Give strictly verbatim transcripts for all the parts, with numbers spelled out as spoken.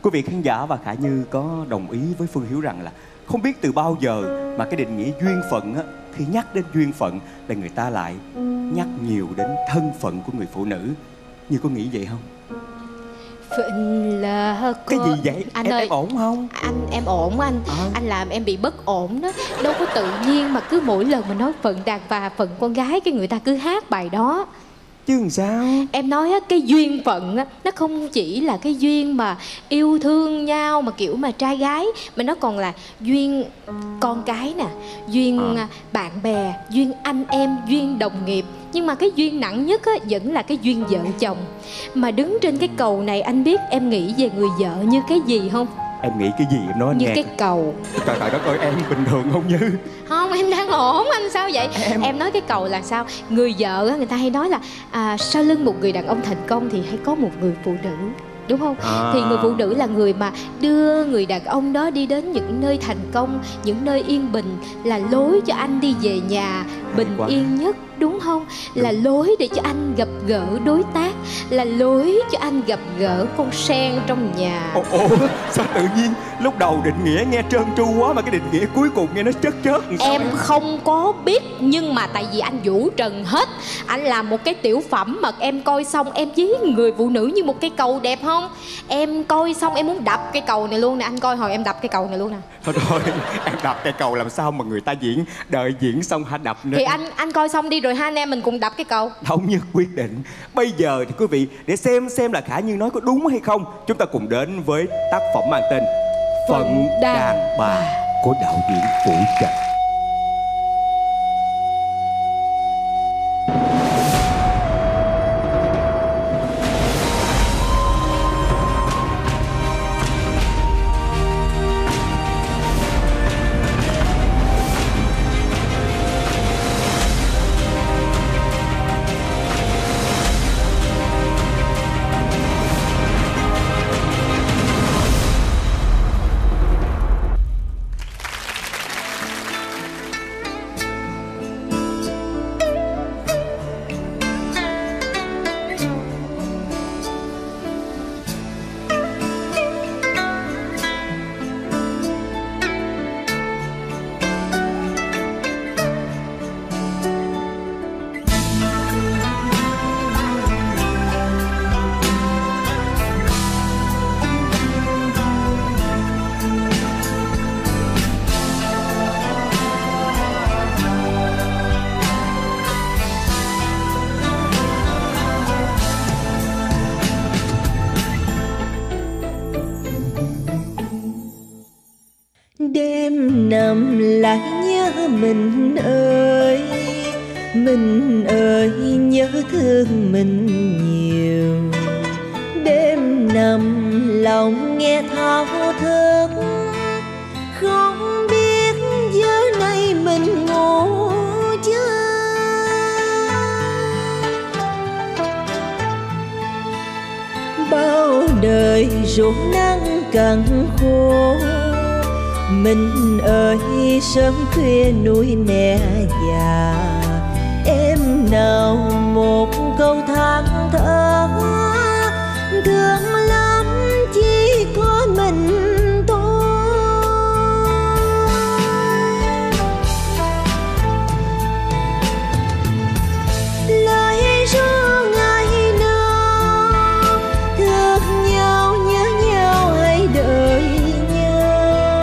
Quý vị khán giả và Khả Như có đồng ý với Phương Hiếu rằng là không biết từ bao giờ mà cái định nghĩa duyên phận á, khi nhắc đến duyên phận là người ta lại nhắc nhiều đến thân phận của người phụ nữ. Như có nghĩ vậy không? Phận là có... Cái gì vậy? Anh em, ơi, em ổn không? Anh em ổn anh à. Anh làm em bị bất ổn đó. Đâu có tự nhiên mà cứ mỗi lần mà nói phận đàn bà, phận con gái, cái người ta cứ hát bài đó. Chứ làm sao? Em nói á, cái duyên phận á, nó không chỉ là cái duyên mà yêu thương nhau mà kiểu mà trai gái, mà nó còn là duyên con cái nè, duyên à. bạn bè, duyên anh em, duyên đồng nghiệp. Nhưng mà cái duyên nặng nhất á, vẫn là cái duyên vợ chồng. Mà đứng trên cái cầu này, anh biết em nghĩ về người vợ như cái gì không? Em nghĩ cái gì em nói anh như nghe. Cái cầu. Trời trời đất ơi, em bình thường không Như? Không, em đang ổn. Anh sao vậy? Em, em nói cái cầu là sao? Người vợ á, người ta hay nói là à, sau lưng một người đàn ông thành công thì hay có một người phụ nữ, đúng không? À. Thì người phụ nữ là người mà đưa người đàn ông đó đi đến những nơi thành công, những nơi yên bình, là lối cho anh đi về nhà bình yên nhất, đúng không? Đúng. Là lối để cho anh gặp gỡ đối tác, là lối cho anh gặp gỡ con sen trong nhà. Ồ, ồ sao tự nhiên lúc đầu định nghĩa nghe trơn tru quá mà cái định nghĩa cuối cùng nghe nó chớt chớt. Em không có biết, nhưng mà tại vì anh vũ trần hết. Anh làm một cái tiểu phẩm mà em coi xong em ví người phụ nữ như một cây cầu đẹp không? Em coi xong em muốn đập cây cầu này luôn nè. Anh coi hồi em đập cây cầu này luôn nè. Thôi thôi, em đập cây cầu làm sao mà người ta diễn, đợi diễn xong hả đập nữa. Thì anh anh coi xong đi rồi hai anh em mình cùng đập cái cầu. Thống nhất quyết định. Bây giờ thì quý vị để xem xem là Khả Như nói có đúng hay không, chúng ta cùng đến với tác phẩm mang tên Phận Đàn Bà của đạo diễn Vũ Trần. Đêm nằm lại nhớ mình ơi, mình ơi nhớ thương mình nhiều. Đêm nằm lòng nghe thao thức, không biết giờ này mình ngủ chưa. Bao đời ruộng nắng cằn khô, mình ơi sớm khuya nuôi mẹ già. Em nào một câu than thở, thương lắm chỉ có mình tôi. Lời ru ngày nào thương nhau nhớ nhau hãy đợi nhau.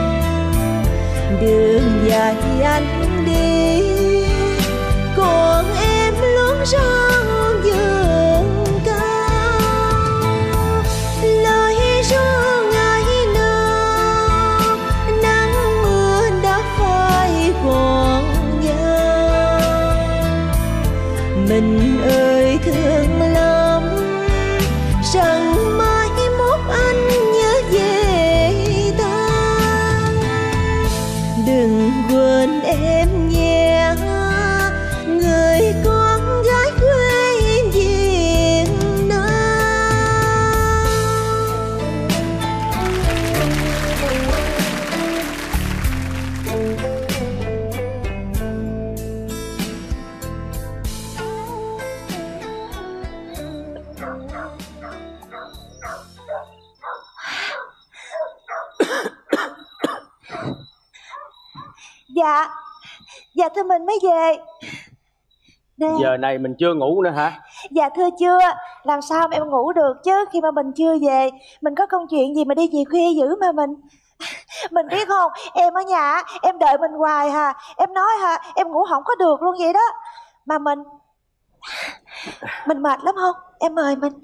Đường dài anh đi, còn em luôn rong vườn cao. Lời ru ngày nào nắng mưa đã phai còn nhau. Mình ơi thương lắm rằng mai mốt anh nhớ về ta. Đừng quên em nhé, người con gái quê Việt Nam. Dạ. Dạ thưa mình mới về. Nè. Giờ này mình chưa ngủ nữa hả? Dạ thưa chưa. Làm sao mà em ngủ được chứ, khi mà mình chưa về. Mình có công chuyện gì mà đi về khuya dữ mà mình. Mình biết không, em ở nhà em đợi mình hoài hà. Em nói ha, em ngủ không có được luôn vậy đó. Mà mình Mình mệt lắm không? Em mời mình.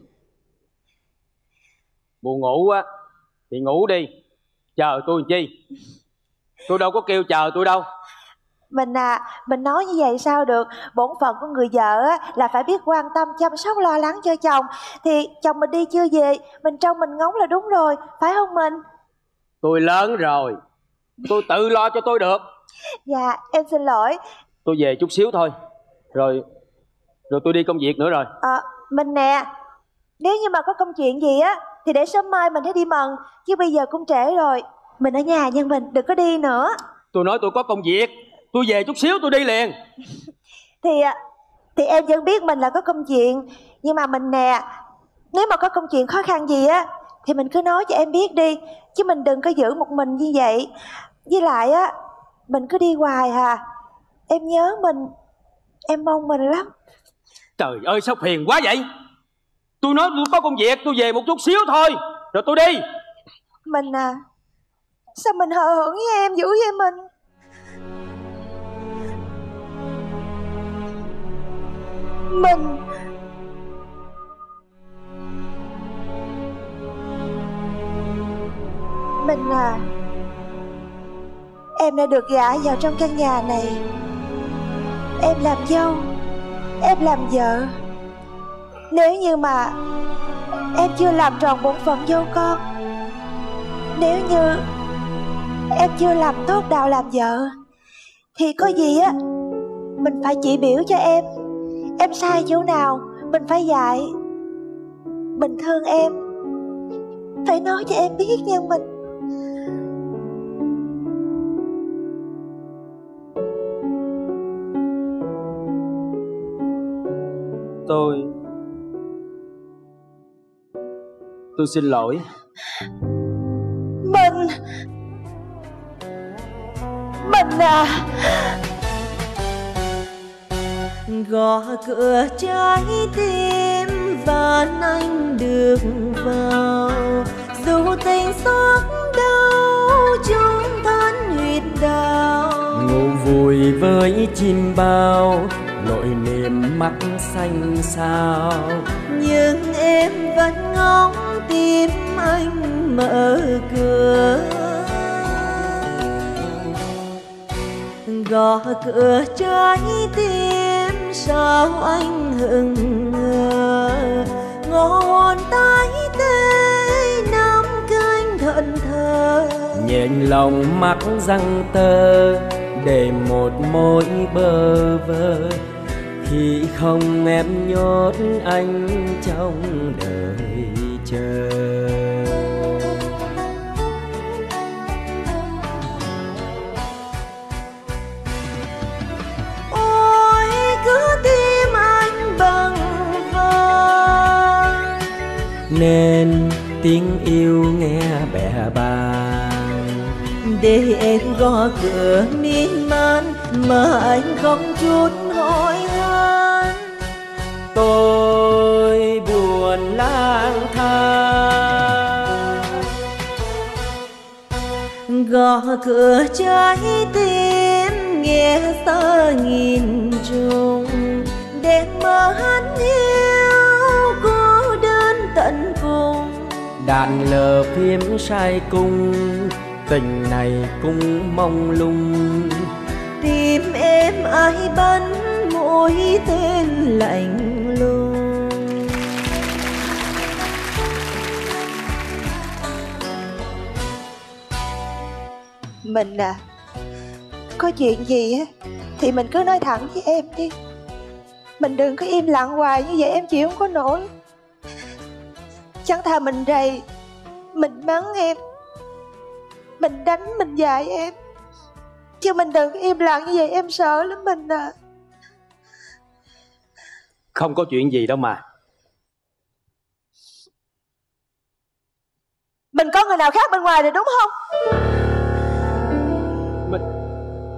Buồn ngủ á thì ngủ đi, chờ tôi làm chi? Tôi đâu có kêu chờ tôi đâu. Mình à, mình nói như vậy sao được. Bổn phận của người vợ á, là phải biết quan tâm chăm sóc lo lắng cho chồng. Thì chồng mình đi chưa về, mình trông mình ngóng là đúng rồi, phải không mình? Tôi lớn rồi, tôi tự lo cho tôi được. Dạ em xin lỗi. Tôi về chút xíu thôi, Rồi Rồi tôi đi công việc nữa rồi. à, Mình nè, nếu như mà có công chuyện gì á thì để sớm mai mình hãy đi mần. Chứ bây giờ cũng trễ rồi. Mình ở nhà nha mình, đừng có đi nữa. Tôi nói tôi có công việc, tôi về chút xíu tôi đi liền. Thì Thì em vẫn biết mình là có công chuyện. Nhưng mà mình nè, nếu mà có công chuyện khó khăn gì á thì mình cứ nói cho em biết đi. Chứ mình đừng có giữ một mình như vậy. Với lại á, mình cứ đi hoài hà. Em nhớ mình, em mong mình lắm. Trời ơi sao phiền quá vậy. Tôi nói tôi có công việc, tôi về một chút xíu thôi rồi tôi đi. Mình à, sao mình hờ hững với em dữ vậy mình? Mình Mình à, em đã được gả vào trong căn nhà này. Em làm dâu, em làm vợ. Nếu như mà em chưa làm tròn bổn phận dâu con, nếu như em chưa làm tốt đạo làm vợ, thì có gì á mình phải chỉ biểu cho em. Em sai chỗ nào mình phải dạy. Mình thương em, phải nói cho em biết nha mình. Tôi Tôi xin lỗi. Mình Mình à. Gõ cửa trái tim và anh được vào. Dù tình xót đau trong thân huyết đau. Ngủ vùi với chim bao, nỗi niềm mắt xanh xao. Nhưng em vẫn ngóng tim anh mở cửa. Gõ cửa trái tim sao anh hững hờ. Ngọn tay tê nắm cánh thẫn thờ. Nhện lòng mắt răng tơ để một mối bơ vơ. Khi không em nhốt anh trong đời chờ. Ôi cứ tim anh bằng vàng, nên tiếng yêu nghe bẽ bàng. để em gõ cửa miên man mà anh không chút hỏi han. Tôi buồn lang thang, Gõ cửa trái tim nghe xa nghìn trùng. Đèn mơ hắn yêu cô đơn tận cùng. đàn lờ phim sai cung, tình này cũng mong lung. Tim em ai bắn mũi tên lạnh lùng. Mình à, có chuyện gì á thì mình cứ nói thẳng với em đi. Mình đừng có im lặng hoài như vậy, em chịu không có nổi. Chẳng thà mình rầy, mình mắng em, mình đánh, mình dạy em, chứ mình đừng im lặng như vậy, em sợ lắm mình à. Không có chuyện gì đâu mà. Mình có người nào khác bên ngoài rồi đúng không? Mình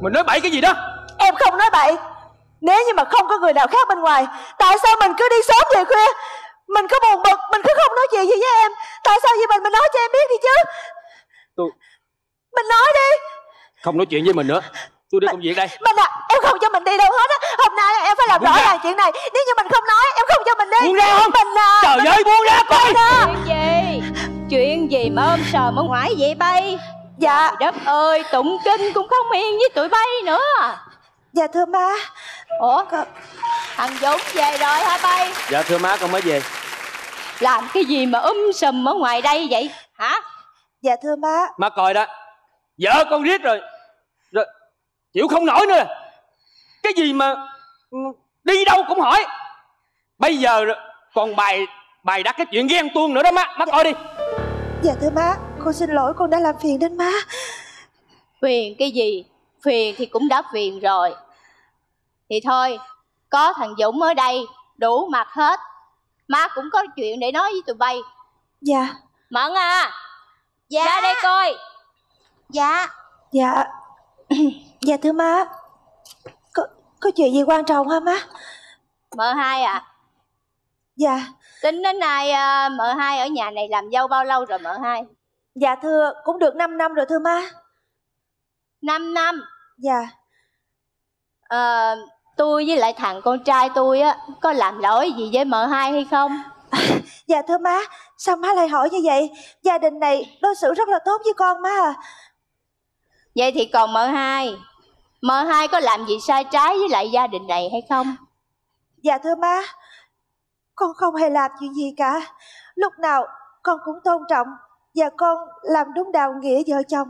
Mình nói bậy cái gì đó? Em không nói bậy. Nếu như mà không có người nào khác bên ngoài, tại sao mình cứ đi sớm về khuya? Mình cứ buồn bực, mình cứ không nói chuyện gì với em. Tại sao vậy mình? Mình nói cho em biết đi chứ. Tôi Mình nói đi. không nói chuyện với mình nữa. Tôi đi công việc đây. Mình à, em không cho mình đi đâu hết á. Hôm nay em phải làm Buông rõ ra. ràng chuyện này. Nếu như mình không nói, em không cho mình đi. Buông ra không? Mình à, Trời mình... ơi, buông ra coi. Chuyện gì? Chuyện gì mà ôm sờm ở ngoài vậy bay? Dạ. Trời đất ơi, tụng kinh cũng không yên với tụi bay nữa. Dạ thưa má. Ủa, Con... thằng Dũng về rồi hả bay? Dạ thưa má, con mới về. Làm cái gì mà um sùm ở ngoài đây vậy hả? Dạ thưa má. Má coi đó, vợ con riết rồi, rồi chịu không nổi nữa. Cái gì mà đi đâu cũng hỏi. Bây giờ còn bài bài đặt cái chuyện ghen tuông nữa đó má. Má coi đi. Dạ thưa má, con xin lỗi, con đã làm phiền đến má. Phiền cái gì? Phiền thì cũng đã phiền rồi. Thì thôi, có thằng Dũng ở đây đủ mặt hết. Má cũng có chuyện để nói với tụi bay. Dạ. Mận à, dạ. Ra đây coi. Dạ. Dạ. Dạ thưa má. Có, có chuyện gì quan trọng hả má? Mợ hai à? Dạ. Tính đến nay à, mợ hai ở nhà này làm dâu bao lâu rồi mợ hai? Dạ thưa, cũng được năm năm rồi thưa má. Năm năm? Dạ. à, Tôi với lại thằng con trai tôi á có làm lỗi gì với mợ hai hay không? Dạ thưa má, sao má lại hỏi như vậy? Gia đình này đối xử rất là tốt với con má à. Vậy thì còn mợ hai, mợ hai có làm gì sai trái với lại gia đình này hay không? Dạ thưa má, con không hề làm chuyện gì cả. Lúc nào con cũng tôn trọng và con làm đúng đạo nghĩa vợ chồng.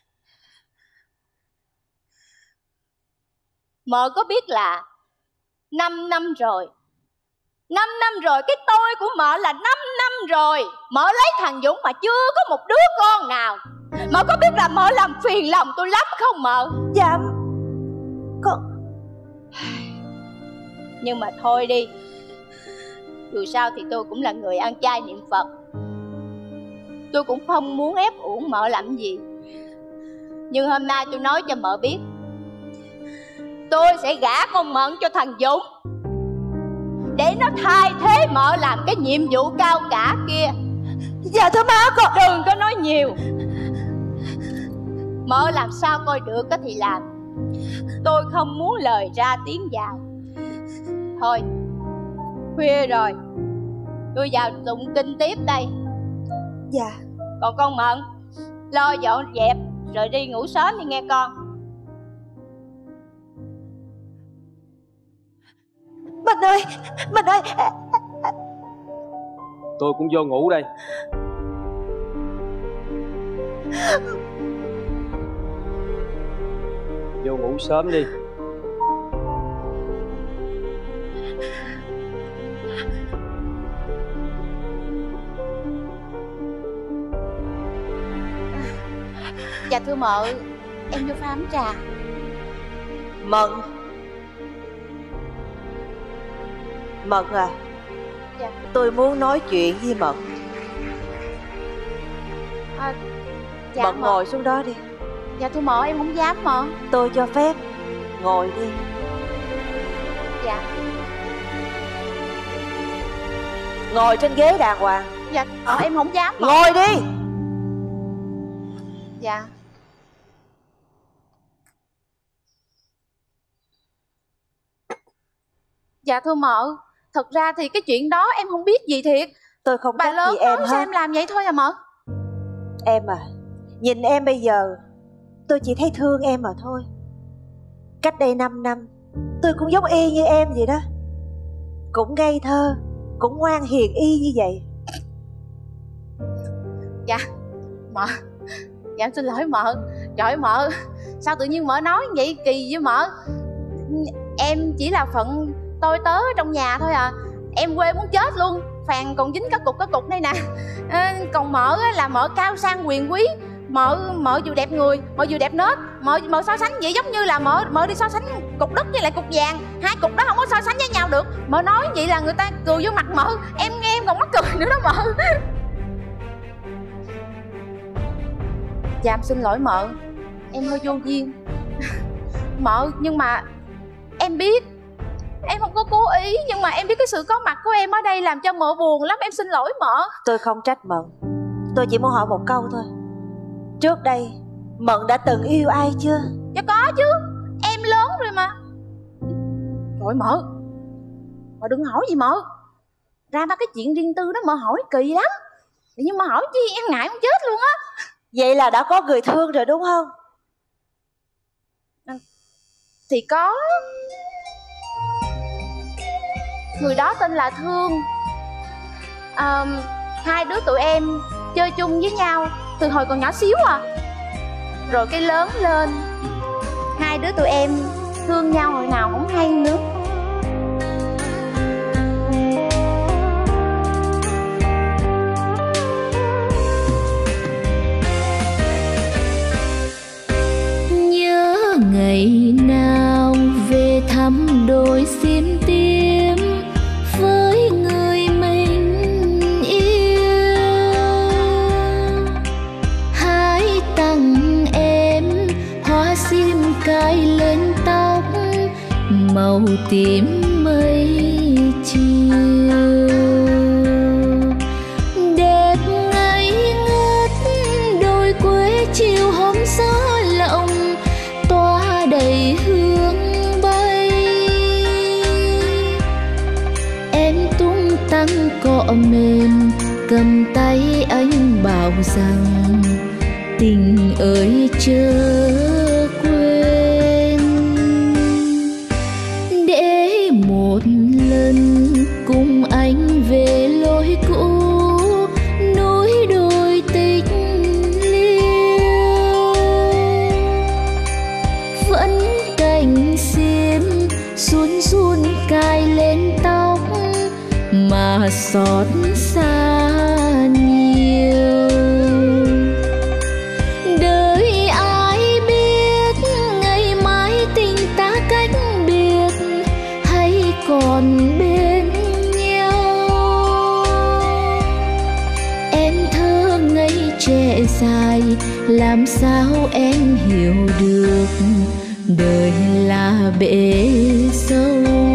Mợ có biết là năm năm rồi, năm năm rồi, cái tôi của mợ là năm năm rồi mợ lấy thằng Dũng mà chưa có một đứa con nào. Mợ có biết là mợ làm phiền lòng tôi lắm không mợ? Dạ con... Nhưng mà thôi đi, dù sao thì tôi cũng là người ăn chay niệm Phật. Tôi cũng không muốn ép uổng mợ làm gì. Nhưng hôm nay tôi nói cho mợ biết, tôi sẽ gả con Mận cho thằng Dũng để nó thay thế mợ làm cái nhiệm vụ cao cả kia. Dạ thưa má, con... Đừng có nói nhiều. Mợ làm sao coi được thì làm. Tôi không muốn lời ra tiếng vào. Thôi, khuya rồi, tôi vào tụng kinh tiếp đây. Dạ. Còn con Mận, lo dọn dẹp rồi đi ngủ sớm đi nghe con. Mình ơi, mình ơi. Tôi cũng vô ngủ đây. Vô ngủ sớm đi. Dạ thưa mợ, em vô pha ấm trà. Mận. Mận à. Dạ. Tôi muốn nói chuyện với Mận. à, Dạ Mận mợ. ngồi xuống đó đi. Dạ thưa mợ, em không dám mợ. Tôi cho phép. Ngồi đi. Dạ. Ngồi trên ghế đàng hoàng. Dạ mợ, em không dám mợ. Ngồi đi. Dạ. Dạ thưa mợ, thật ra thì cái chuyện đó em không biết gì thiệt. Tôi không Bà trách lớn gì em nói sao hết. em làm vậy thôi à mợ. Em à, nhìn em bây giờ, tôi chỉ thấy thương em mà thôi. Cách đây năm năm, tôi cũng giống y như em vậy đó. Cũng ngây thơ, cũng ngoan hiền y như vậy. Dạ, mợ. Dạ em xin lỗi mợ. Trời ơi mợ, sao tự nhiên mợ nói vậy kỳ với mợ. Em chỉ là phận tôi tớ trong nhà thôi à. Em quê muốn chết luôn. Phàn còn dính cái cục cái cục đây nè. à, Còn mợ là mợ cao sang quyền quý. Mợ mợ vừa đẹp người, mợ vừa đẹp nết. Mợ mợ so sánh vậy giống như là mợ mợ đi so sánh cục đất với lại cục vàng. Hai cục đó không có so sánh với nhau được. Mợ nói vậy là người ta cười vô mặt mợ. Em nghe em còn mắc cười nữa đó mợ. Dạ em xin lỗi mợ, em hơi vô duyên. Mợ, nhưng mà em biết em không có cố ý, nhưng mà em biết cái sự có mặt của em ở đây làm cho mợ buồn lắm. Em xin lỗi mợ. Tôi không trách Mận. Tôi chỉ muốn hỏi một câu thôi. Trước đây Mận đã từng yêu ai chưa? Dạ có chứ, em lớn rồi mà. Rồi mợ, mợ đừng hỏi gì mợ. Ra ba cái chuyện riêng tư đó mợ hỏi kỳ lắm. Nhưng mà hỏi chi em ngại không chết luôn á. Vậy là đã có người thương rồi đúng không? Thì có. Người đó tên là Thương. à, Hai đứa tụi em chơi chung với nhau từ hồi còn nhỏ xíu à. Rồi cái lớn lên, hai đứa tụi em thương nhau hồi nào không hay nữa. Nhớ ngày nào về thăm đôi xiêm tím với người mình yêu, hãy tặng em hoa xiêm cài lên tóc màu tím mây chiều. Đẹp ngây ngất đôi quê chiều hôm gió lộng tỏa đầy hương bay. Em tung tăng cọ mềm cầm tay anh bảo rằng tình ơi chớ quên, để một lần cùng anh về lối cũ núi đồi tích liêu. Vẫn cành xiêm run run cài lên tóc mà xót xa nhiều. Đời ai biết ngày mai tình ta cách biệt hay còn bên nhau. Em thơ ngây trẻ dài làm sao em hiểu được đời là bể dâu.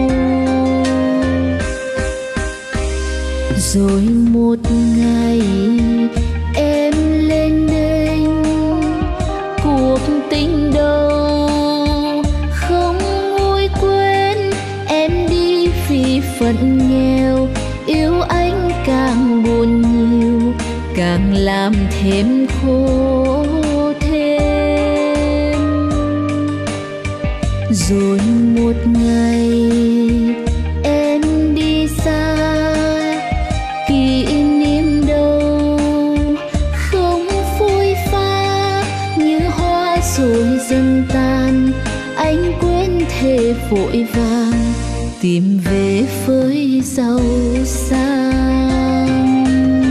Rồi một ngày em lên đênh cuộc tình đầu không nguôi quên. Em đi vì phận nghèo yêu anh càng buồn nhiều, càng làm thêm khổ thêm. Rồi một ngày em đi xa kỷ niệm đâu không phôi pha, như hoa rồi dần tan. Anh quên thề vội vàng tìm về với giàu sang,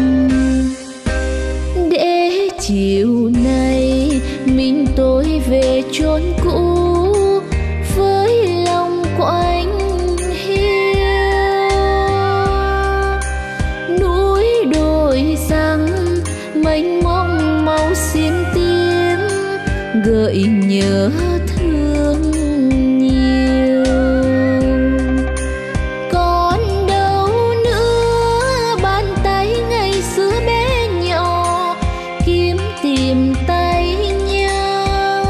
để chiều nay mình tôi về chốn cũ với lòng của anh hiu. Núi đồi răng mênh mông màu xiêm tím gợi nhớ thương nhiều. Còn đâu nữa bàn tay ngày xưa bé nhỏ kiếm tìm tay nhau,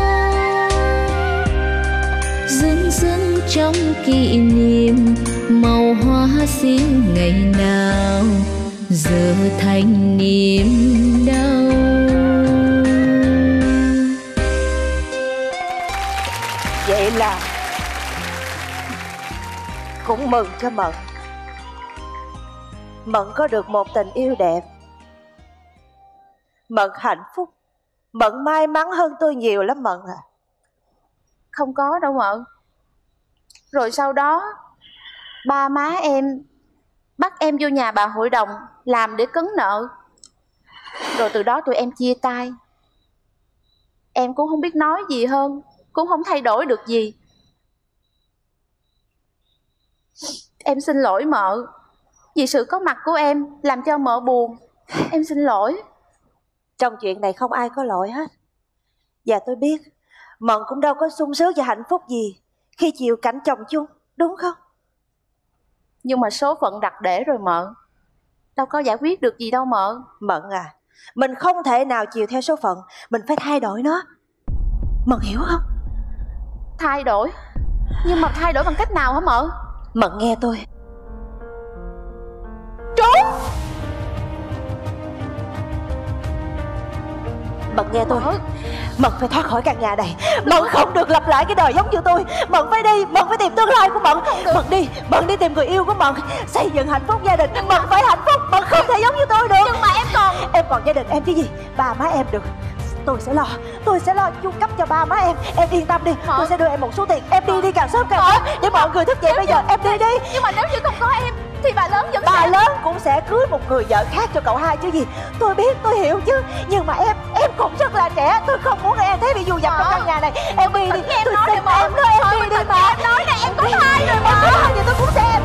dưng dưng trong kỷ niệm màu hoa xiêm ngày nào giờ thành niềm đau. Vậy là cũng mừng cho Mận. Mận có được một tình yêu đẹp. Mận hạnh phúc. Mận may mắn hơn tôi nhiều lắm Mận à. Không có đâu mợ. Rồi sau đó ba má em bắt em vô nhà bà hội đồng làm để cấn nợ. Rồi từ đó tụi em chia tay. Em cũng không biết nói gì hơn, cũng không thay đổi được gì. Em xin lỗi mợ vì sự có mặt của em làm cho mợ buồn. Em xin lỗi. Trong chuyện này không ai có lỗi hết. Và tôi biết Mận cũng đâu có sung sướng và hạnh phúc gì khi chịu cảnh chồng chung, đúng không? Nhưng mà số phận đặt để rồi Mận, đâu có giải quyết được gì đâu Mận. Mận à, mình không thể nào chiều theo số phận, mình phải thay đổi nó. Mận hiểu không? Thay đổi? Nhưng mà thay đổi bằng cách nào hả Mận? Mận nghe tôi. Trốn! Mận nghe tôi. Mận phải thoát khỏi căn nhà này. Mận không được lặp lại cái đời giống như tôi. Mận phải đi, Mận phải tìm tương lai của Mận. Mận đi, Mận đi tìm người yêu của Mận, xây dựng hạnh phúc gia đình. Mận phải hạnh phúc, Mận không thể giống như tôi được. Nhưng mà em còn Em còn gia đình em chứ gì. Ba má em được, tôi sẽ lo, tôi sẽ lo chu cấp cho ba má em. Em yên tâm đi, Mận. Tôi sẽ đưa em một số tiền. Em đi đi càng sớm càng tốt để mọi người thức dậy bây giờ. Em đi đi. Nhưng mà nếu như không có em thì bà lớn vẫn Bà sẽ... lớn cũng sẽ cưới một người vợ khác cho cậu hai chứ gì. Tôi biết, tôi hiểu chứ. Nhưng mà em, em cũng rất là trẻ. Tôi không muốn em thấy bị dù dập trong căn nhà này. Em đi đi, em tôi nói xin đi Mận. em đó, em đi đi mà. Em nói này, em có thai rồi Em có mà. thai thì tôi cũng xem.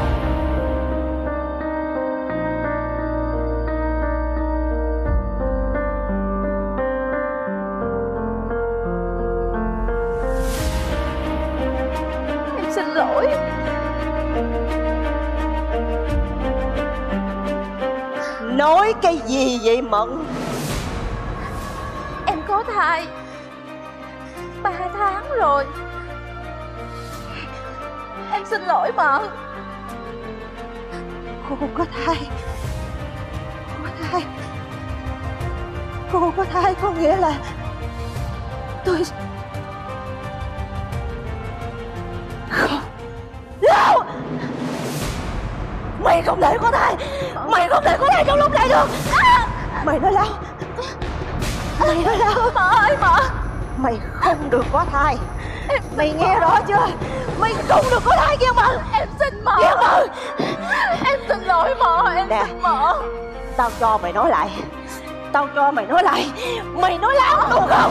Em xin lỗi. Nói cái gì vậy Mận? Em có thai ba tháng rồi. Em xin lỗi Mận. Cô có thai. Cô có thai. Cô có thai có nghĩa là tôi không. Đâu? Mày không thể có thai. Mày không thể có thai trong lúc này được. Mày nói láo. Mày nói láo. Mợ ơi Mợ, Mày không được có thai. Mày nghe rõ chưa? Mày không được có thai kia Mận. em xin Mợ. Kia Mận. Em xin lỗi Mợ, em Nè, xin Mợ. Tao cho mày nói lại. Tao cho mày nói lại. Mày nói láo đúng không?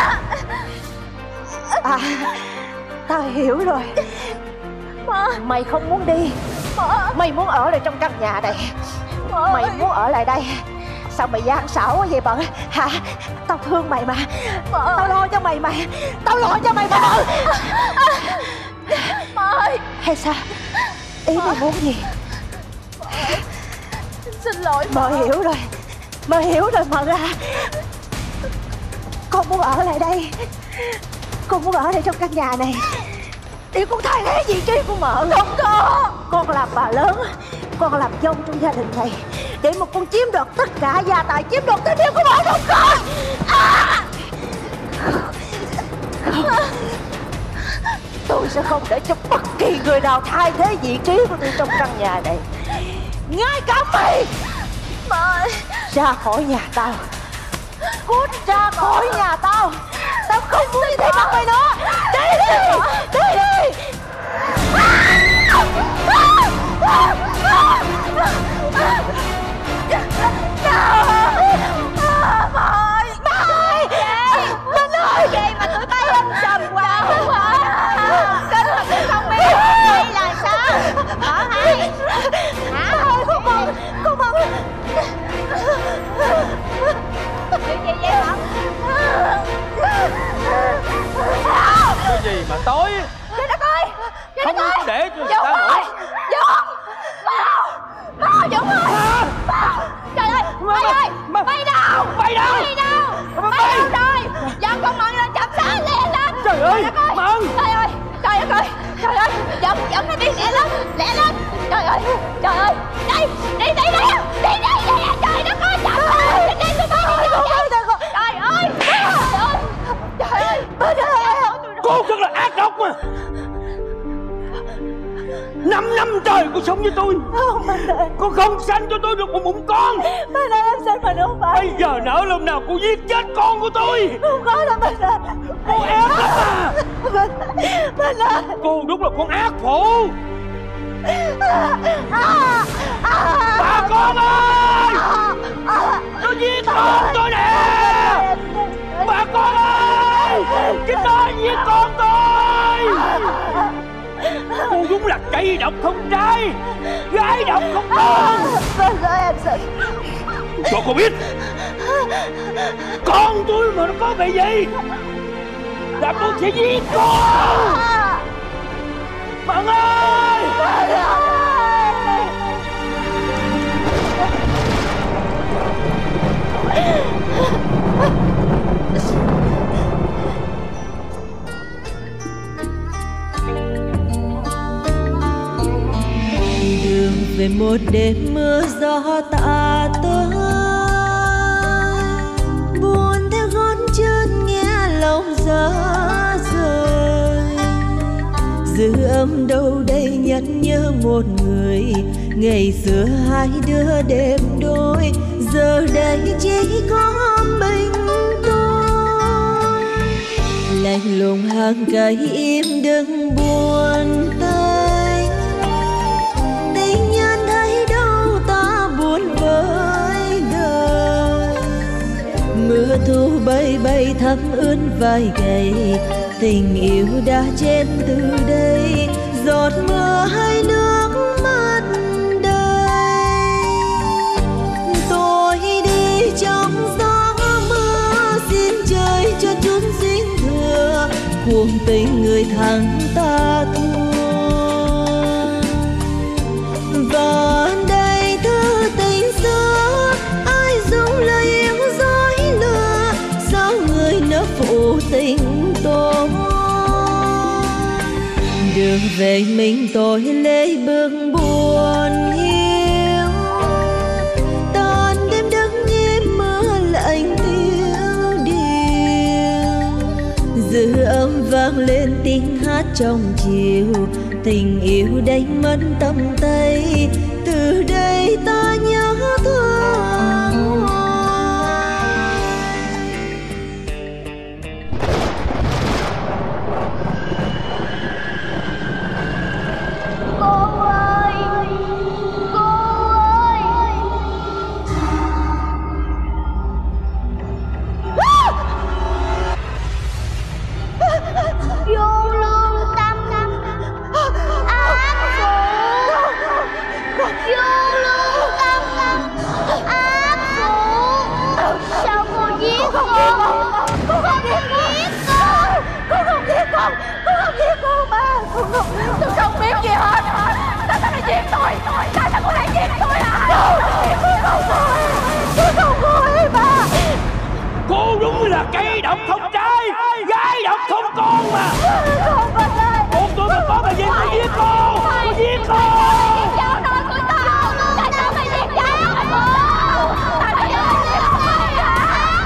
À, tao hiểu rồi. Mợ, Mày không muốn đi. Mợ, Mày muốn ở lại trong căn nhà này. Mợ Mày ơi. muốn ở lại đây. Sao mày gian xảo quá vậy Mận? Hả? Tao thương mày mà. Mợ. Tao lo cho mày mà. Tao lo cho mày mà Mận. Mợ ơi. Hay sao? Ý mày muốn gì? Em xin lỗi Mợ hiểu rồi. Mợ hiểu rồi Mận à. Con muốn ở lại đây. Con muốn ở lại trong căn nhà này để con thay thế vị trí của Mợ. Không có. Con làm bà lớn, con làm dâu trong gia đình này để mà con chiếm đoạt tất cả gia tài, chiếm đoạt tình yêu của Mợ. Không có. À! Tôi sẽ không để cho bất kỳ người nào thay thế vị trí của tôi trong căn nhà này. Ngay cả mày. Mợ ơi. Ra khỏi nhà tao. Cút ra khỏi nhà tao. Tao không muốn nhìn thấy mặt mày nữa. Đi đi. Đi đi. Mày. Mày. Minh ơi. Vậy mà tụi bay em trầm quá. Cái là tôi không biết. Đây là sao? Mợ hai. Hả? Con Mận. Con Mận. Chuyện gì vậy Mận? Cái gì mà tối Trời đất ơi. Trời không đất ơi. để cho người Dũng ta ơi. nữa. Dũng. Bao. Bao Dũng ơi. Bao. Trời ơi. Bay ơi. Bay đâu? Bay đâu? Bay đâu? Bay. Bay đâu rồi? Dẫn con Mận lên chậm xá lẹ lên. Trời ơi, đất ơi. Mận. Trời ơi. Trời đất ơi. Trời ơi. Dẫn dẫn nó đi lẹ lên. Lẹ lên. Trời ơi. Trời ơi. Đi. Đi đi đi. Đi đi đi. Trời đất ơi. Chậm ơi. Đi đi tụi bay đi. Trời ơi. Trời ơi. Trời ơi. Trời ơi. Cô thật là ác độc mà. Năm năm trời cô sống với tôi. Không Minh ơi. Cô không sanh cho tôi được một bụng con. Minh ơi, em xin mình không phải. Bây giờ nỡ lòng nào cô giết chết con của tôi. Không có đâu Minh ơi. Cô ác lắm à. Minh. Minh ơi. Cô đúng là con ác phụ. Bà con ơi, nó giết con tôi nè. Bà con ơi, cái nó giết con tôi. Cô đúng là cây độc không trái, gái độc không con. Minh ơi, em xin. Cho cô biết con tôi mà nó có bị gì là tôi sẽ giết cô. Mận ơi! Đường về một đêm mưa gió tạ tới, buồn theo gót chân nghe lòng giá rời. Dư âm đâu đây nhẫn nhớ một người, ngày xưa hai đứa đêm đôi, giờ đây chỉ có mình tôi. Lạnh lùng hàng cây im đừng buồn tênh, tình nhân thấy đâu ta buồn với đời. Mưa thu bay bay thấm ướt vai gầy, tình yêu đã chết từ đây, giọt mưa hay nước mắt đây. Tôi đi trong gió mưa, xin trời cho chút duyên thừa, cuộc tình người thắng ta thua. Và đây thứ tình xưa, ai dùng lời yêu dối lừa, sao người nỡ phụ tình tôi. Đường về mình tôi lấy bước buồn hiu, tan đêm đứng im mưa lạnh tiếng điệu. Dư âm vang lên tiếng hát trong chiều, tình yêu đánh mất tầm tay, từ đây ta nhớ thương. Tôi không biết gì hết. Tại sao lại giết tôi? Tại sao cô lại giết tôi hả? Tôi không vui. Tôi không vui mà. Cô đúng là cây độc không trái, gái độc không con mà. Không có đây. Một tôi mà có mà giết tôi giết cô. Tôi giết cô. Cháu nói của tao. Tại sao mày giết cháu? Tại sao mày giết tôi hả?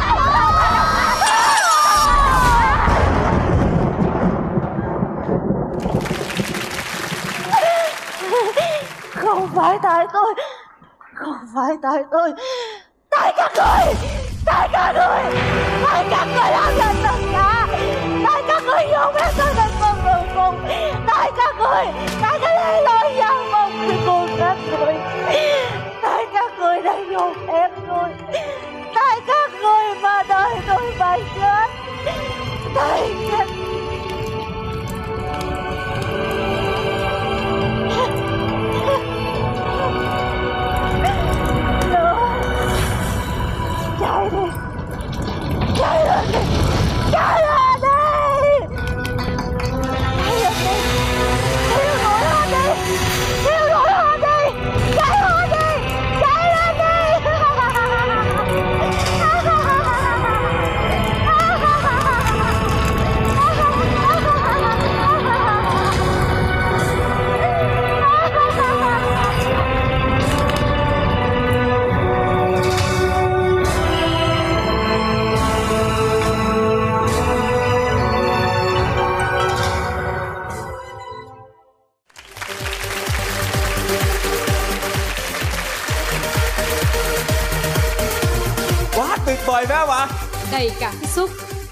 Không phải tại tôi. Không phải tại tôi. Tại các người. Tại các người. Tại các người làm nên tất cả. Tại các người dùng em tôi thành con người cùng. Tại các người. Tại cái lẽ lối gian mong của các người. Tại các người đã dùng em tôi. Tại các người mà đời tôi phải chết. Tại các chạy đi, chạy lên đi, chạy lên đi, chạy lên đi, thiếu nổi hơn đi, thiếu nổi hơn đi, chạy hơn đi, chạy lên đi. Quá tuyệt vời phải không ạ? Đầy cảm xúc.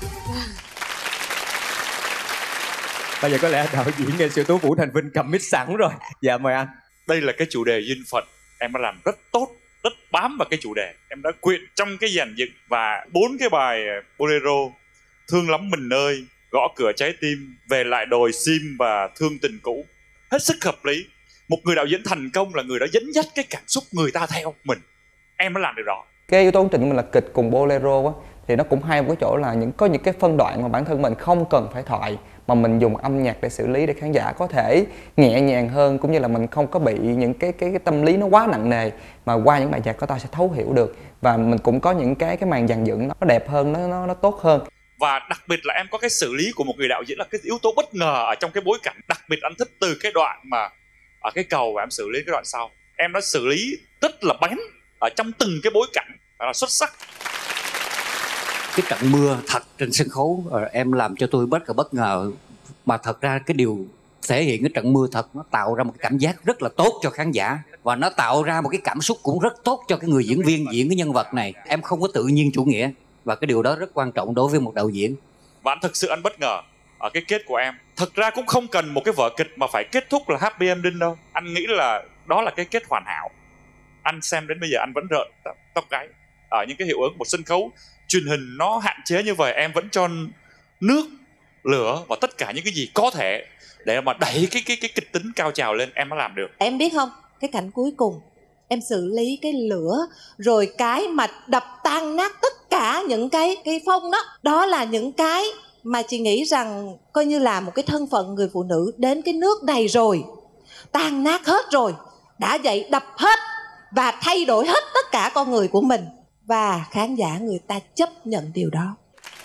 Bây giờ có lẽ đạo diễn nghệ sĩ ưu tú Vũ Thành Vinh cầm mic sẵn rồi. Dạ mời anh. Đây là cái chủ đề duyên phận. Em đã làm rất tốt, rất bám vào cái chủ đề. Em đã quyện trong cái dàn dựng và bốn cái bài bolero: Thương lắm mình ơi, Gõ cửa trái tim, Về lại đồi sim và Thương tình cũ. Hết sức hợp lý. Một người đạo diễn thành công là người đã dẫn dắt cái cảm xúc người ta theo mình. Em đã làm được rõ. Cái yếu tố trịnh mình là kịch cùng bolero á, Thì nó cũng hay một cái chỗ là những có những cái phân đoạn mà bản thân mình không cần phải thoại, mà mình dùng âm nhạc để xử lý, để khán giả có thể nhẹ nhàng hơn, cũng như là mình không có bị những cái cái, cái tâm lý nó quá nặng nề, mà qua những bài nhạc của ta sẽ thấu hiểu được, và mình cũng có những cái cái màn dàn dựng nó đẹp hơn, nó nó, nó tốt hơn. Và đặc biệt là em có cái xử lý của một người đạo diễn là cái yếu tố bất ngờ ở trong cái bối cảnh. Đặc biệt anh thích từ cái đoạn mà ở cái cầu và em xử lý cái đoạn sau, em đã xử lý rất là bén ở trong từng cái bối cảnh và là xuất sắc. Cái trận mưa thật trên sân khấu em làm cho tôi bất ngờ bất ngờ mà thật ra cái điều thể hiện cái trận mưa thật nó tạo ra một cái cảm giác rất là tốt cho khán giả, và nó tạo ra một cái cảm xúc cũng rất tốt cho cái người diễn viên diễn cái nhân vật này. Em không có tự nhiên chủ nghĩa, và cái điều đó rất quan trọng đối với một đạo diễn. Và anh thực sự anh bất ngờ ở cái kết của em. Thật ra cũng không cần một cái vở kịch mà phải kết thúc là happy ending đâu. Anh nghĩ là đó là cái kết hoàn hảo. Anh xem đến bây giờ anh vẫn rợn tóc gáy ở những cái hiệu ứng một sân khấu truyền hình nó hạn chế như vậy. Em vẫn cho nước, lửa và tất cả những cái gì có thể để mà đẩy cái cái cái kịch tính cao trào lên, em đã làm được. Em biết không, cái cảnh cuối cùng em xử lý cái lửa, rồi cái mà đập tan nát tất cả những cái cái phong đó, đó là những cái mà chị nghĩ rằng coi như là một cái thân phận người phụ nữ đến cái nước này rồi, tan nát hết rồi, đã vậy đập hết và thay đổi hết tất cả con người của mình, và khán giả người ta chấp nhận điều đó.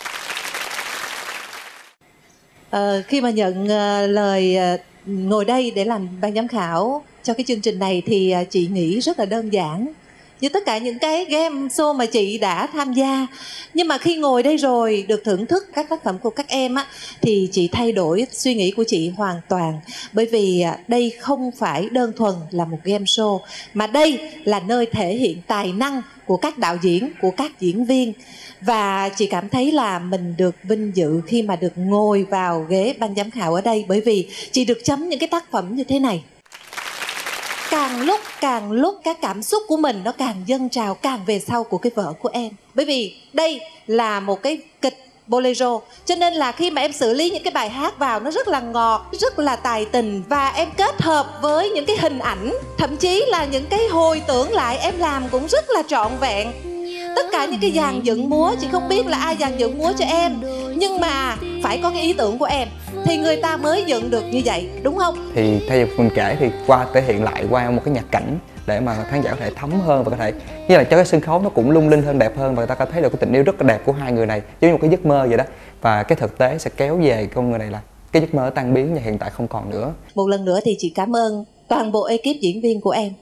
Ờ, khi mà nhận uh, lời uh, ngồi đây để làm ban giám khảo cho cái chương trình này thì uh, chị nghĩ rất là đơn giản, như tất cả những cái game show mà chị đã tham gia. Nhưng mà khi ngồi đây rồi được thưởng thức các tác phẩm của các em á, thì chị thay đổi suy nghĩ của chị hoàn toàn. Bởi vì đây không phải đơn thuần là một game show, mà đây là nơi thể hiện tài năng của các đạo diễn, của các diễn viên. Và chị cảm thấy là mình được vinh dự khi mà được ngồi vào ghế ban giám khảo ở đây, bởi vì chị được chấm những cái tác phẩm như thế này. Càng lúc càng lúc cái cảm xúc của mình nó càng dâng trào càng về sau của cái vở của em. Bởi vì đây là một cái kịch bolero, cho nên là khi mà em xử lý những cái bài hát vào nó rất là ngọt, rất là tài tình, và em kết hợp với những cái hình ảnh, thậm chí là những cái hồi tưởng lại em làm cũng rất là trọn vẹn. Tất cả những cái dàn dựng múa, chị không biết là ai dàn dựng múa cho em, nhưng mà phải có cái ý tưởng của em thì người ta mới dựng được như vậy, đúng không? Thì thay vì mình kể thì qua thể hiện lại qua một cái nhạc cảnh để mà khán giả có thể thấm hơn, và có thể như là cho cái sân khấu nó cũng lung linh hơn, đẹp hơn, và người ta có thấy được cái tình yêu rất là đẹp của hai người này, giống như một cái giấc mơ vậy đó. Và cái thực tế sẽ kéo về con người này là cái giấc mơ tan biến và hiện tại không còn nữa. Một lần nữa thì chị cảm ơn toàn bộ ekip diễn viên của em.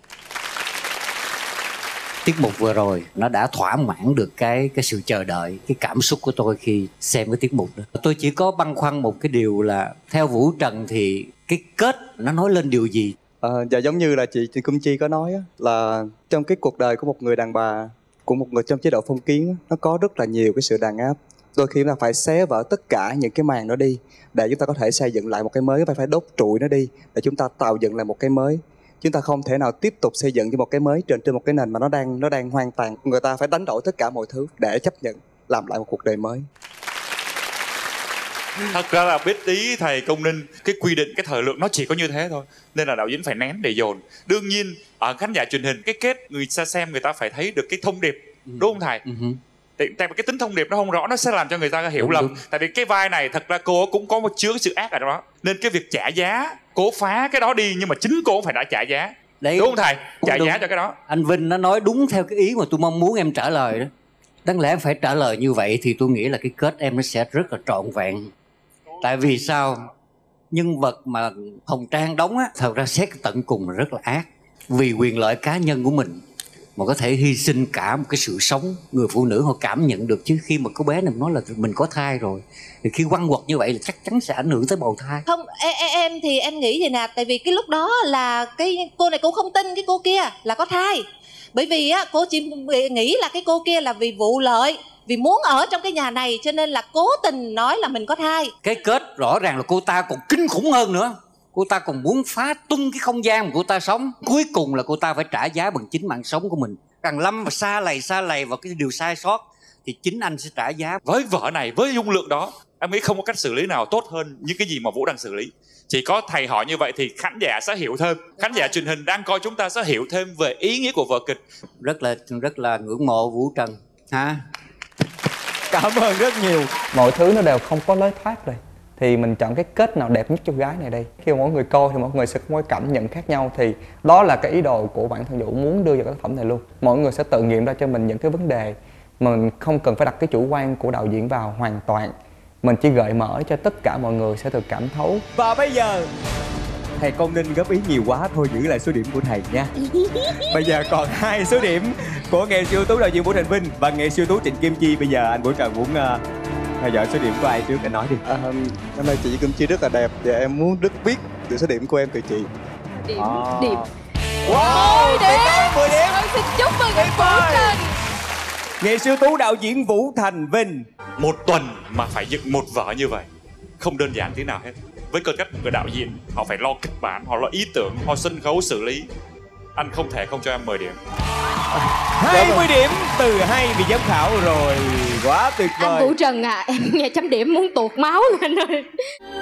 Tiết mục vừa rồi nó đã thỏa mãn được cái cái sự chờ đợi, cái cảm xúc của tôi khi xem cái tiết mục đó. Tôi chỉ có băn khoăn một cái điều là theo Vũ Trần thì cái kết nó nói lên điều gì? À, dạ giống như là chị chị Cung Chi có nói á, là trong cái cuộc đời của một người đàn bà, của một người trong chế độ phong kiến á, nó có rất là nhiều cái sự đàn áp. Đôi khi chúng ta phải xé vỡ tất cả những cái màn đó đi để chúng ta có thể xây dựng lại một cái mới, phải phải đốt trụi nó đi để chúng ta tạo dựng lại một cái mới. Chúng ta không thể nào tiếp tục xây dựng cho một cái mới trên trên một cái nền mà nó đang nó đang hoang tàn. Người ta phải đánh đổi tất cả mọi thứ để chấp nhận làm lại một cuộc đời mới. Thật ra là biết ý thầy Công Ninh, cái quy định cái thời lượng nó chỉ có như thế thôi, nên là đạo diễn phải nén để dồn. Đương nhiên ở khán giả truyền hình, cái kết người ta xem người ta phải thấy được cái thông điệp, ừ. đúng không thầy? Ừ. Tại vì cái tính thông điệp nó không rõ, nó sẽ làm cho người ta hiểu đúng, lầm đúng. Tại vì cái vai này thật ra cô cũng có một chứa cái sự ác ở đó, nên cái việc trả giá, cố phá cái đó đi, nhưng mà chính cô cũng phải đã trả giá. Đấy, đúng không thầy? Trả đúng. giá cho cái đó. Anh Vinh nó nói đúng theo cái ý mà tôi mong muốn em trả lời đó. Đáng lẽ em phải trả lời như vậy thì tôi nghĩ là cái kết em nó sẽ rất là trọn vẹn. Tại vì sao? Nhân vật mà Hồng Trang đóng á, thật ra xét tận cùng là rất là ác. Vì quyền lợi cá nhân của mình mà có thể hy sinh cả một cái sự sống. Người phụ nữ họ cảm nhận được chứ, khi mà cô bé này nói là mình có thai rồi thì khi quăng quật như vậy là chắc chắn sẽ ảnh hưởng tới bầu thai. Không, em, em thì em nghĩ vậy nè, tại vì cái lúc đó là cái cô này cũng không tin cái cô kia là có thai. Bởi vì á, cô chỉ nghĩ là cái cô kia là vì vụ lợi, vì muốn ở trong cái nhà này cho nên là cố tình nói là mình có thai. Cái kết rõ ràng là cô ta còn kinh khủng hơn nữa. Cô ta còn muốn phá tung cái không gian mà cô ta sống. Cuối cùng là cô ta phải trả giá bằng chính mạng sống của mình. Càng lâm và xa lầy xa lầy vào cái điều sai sót thì chính anh sẽ trả giá. Với vở này, với dung lượng đó, em nghĩ không có cách xử lý nào tốt hơn những cái gì mà Vũ đang xử lý. Chỉ có thầy hỏi như vậy thì khán giả sẽ hiểu thêm. Khán giả truyền hình đang coi chúng ta sẽ hiểu thêm về ý nghĩa của vở kịch. Rất là rất là ngưỡng mộ Vũ Trần ha. Cảm ơn rất nhiều. Mọi thứ nó đều không có lối thoát rồi, thì mình chọn cái kết nào đẹp nhất cho gái này đây. Khi mà mỗi người coi thì mọi người sẽ có một cảm nhận khác nhau, thì đó là cái ý đồ của bản thân Vũ muốn đưa vào cái tác phẩm này luôn. Mọi người sẽ tự nghiệm ra cho mình những cái vấn đề mà mình không cần phải đặt cái chủ quan của đạo diễn vào hoàn toàn. Mình chỉ gợi mở cho tất cả mọi người sẽ được cảm thấu. Và bây giờ thầy không nên góp ý nhiều quá, thôi giữ lại số điểm của thầy nha. Bây giờ còn hai số điểm của nghệ siêu tú đạo diễn Vũ Thành Vinh và nghệ siêu tú Trịnh Kim Chi. Bây giờ anh Vũ Trần muốn uh, theo dõi số điểm của ai trước, anh nói đi. À, năm nay chị Kim Chi rất là đẹp và em muốn rất biết được số điểm của em từ chị. Điểm, à. điểm. Wow, mười điểm. mười điểm. Con xin chúc mừng anh Vũ Trần. Nghệ siêu tú đạo diễn Vũ Thành Vinh. Một tuần mà phải dựng một vở như vậy không đơn giản thế nào hết. Với cơ cách một người đạo diễn, họ phải lo kịch bản, họ lo ý tưởng, họ sân khấu xử lý. Anh không thể không cho em mười điểm. hai mươi điểm từ hai vị giám khảo rồi. Quá tuyệt vời. Anh Vũ Trần à, em nghe chấm điểm muốn tuột máu luôn anh ơi.